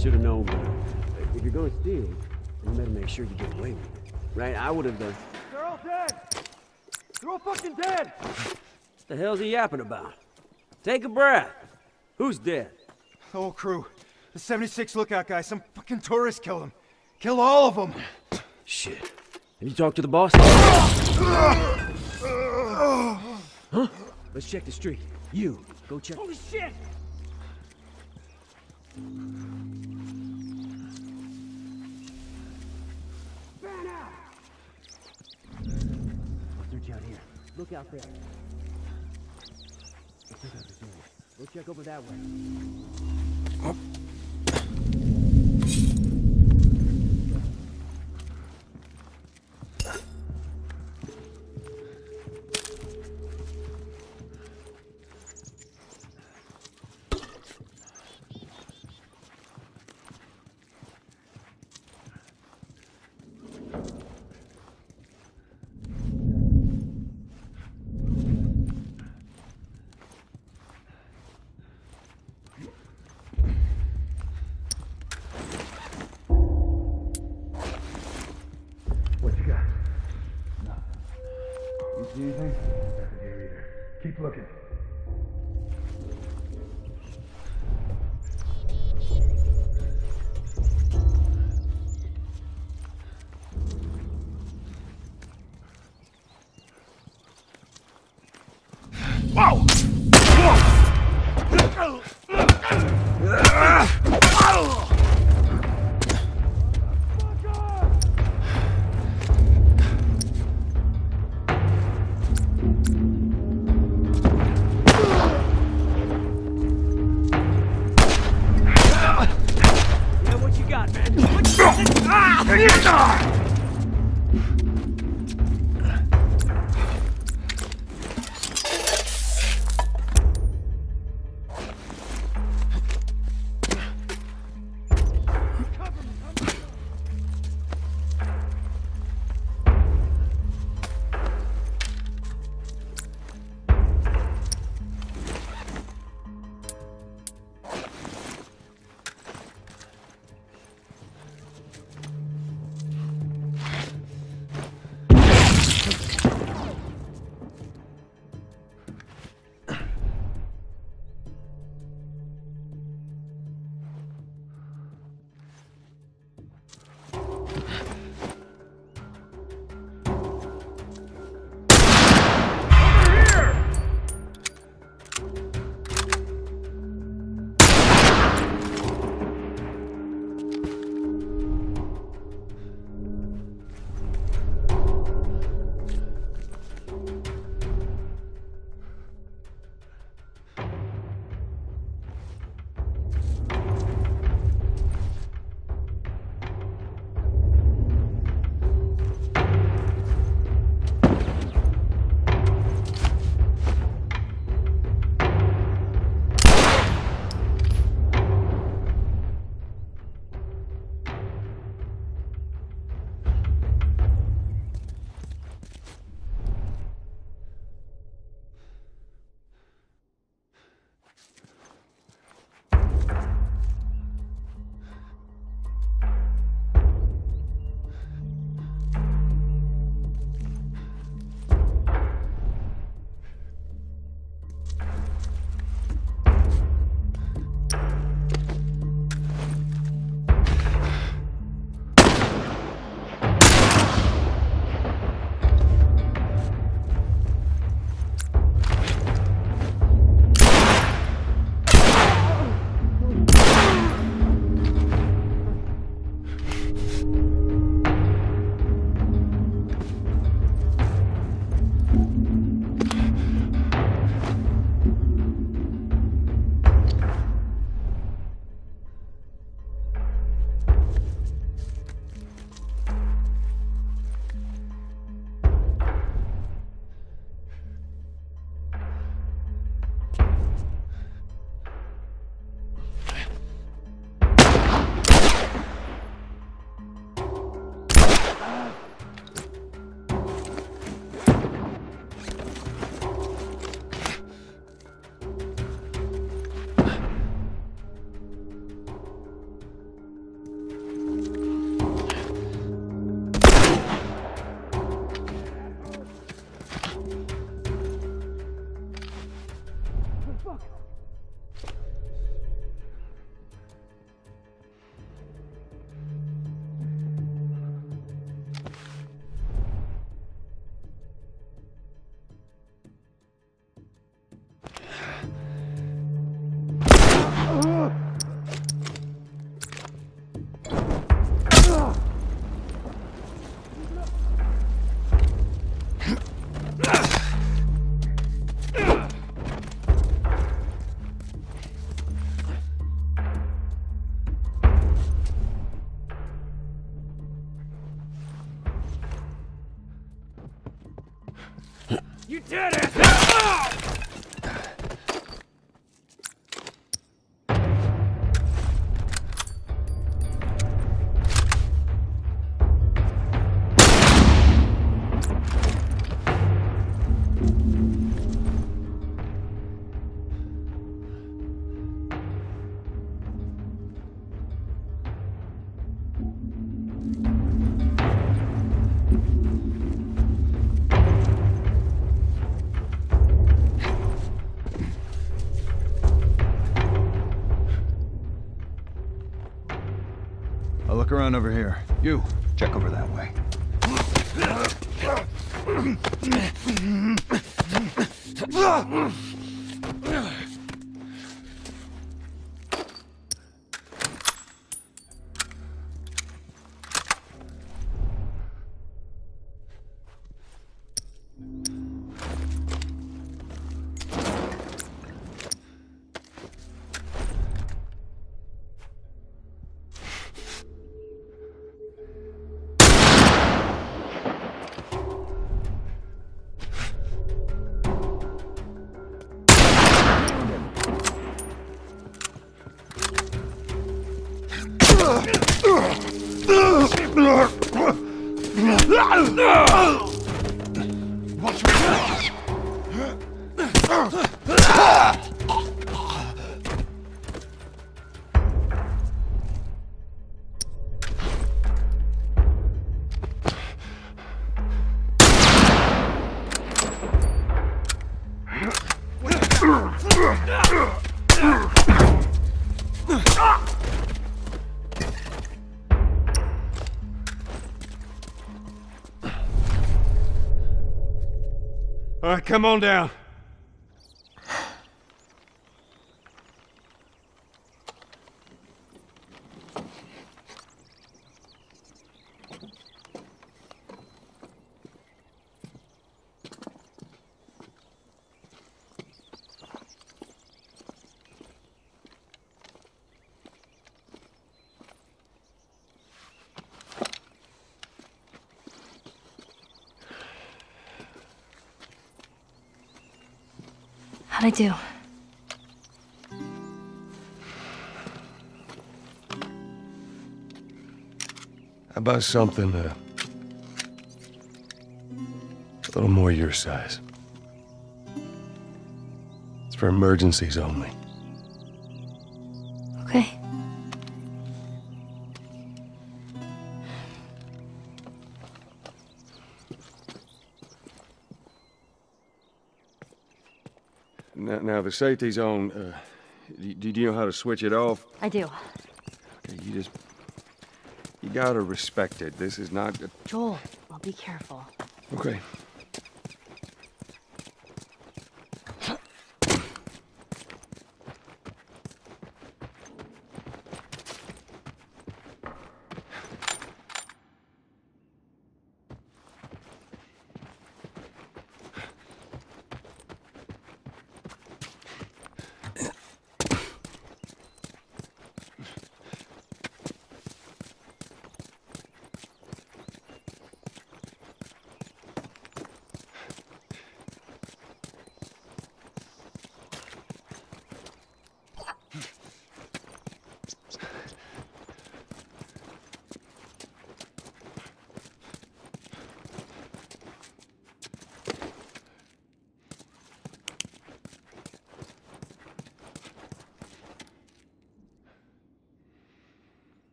should have known better. If you're gonna steal, you better make sure you get away with it. Right? I would have done. They're all dead! They're all fucking dead! What the hell's he yapping about? Take a breath. Who's dead? The whole crew. The 76 lookout guy. Some fucking tourist killed him. Kill all of them! Shit. Have you talked to the boss? Huh? Let's check the street. You, go check. Holy shit! Fan out! I'll search out here. Look out there. Let's check out this area. Go check over that way. What you got? Nothing. You see anything? Nothing here either. Keep looking. Whoa! Yeah, what you got, man? You dead ass! I'll look around over here. You, check over that way. Watch me. All right, come on down. How'd I do? How about something a little more your size? It's for emergencies only. Okay. Now the safety's on. Do you know how to switch it off? I do. Okay, you gotta respect it. This is not. Joel, I'll be careful. Okay.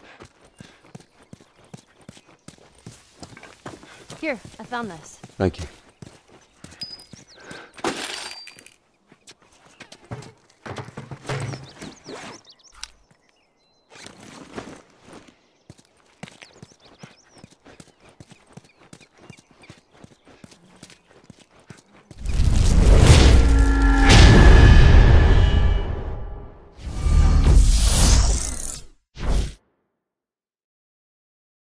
Here, I found this. Thank you.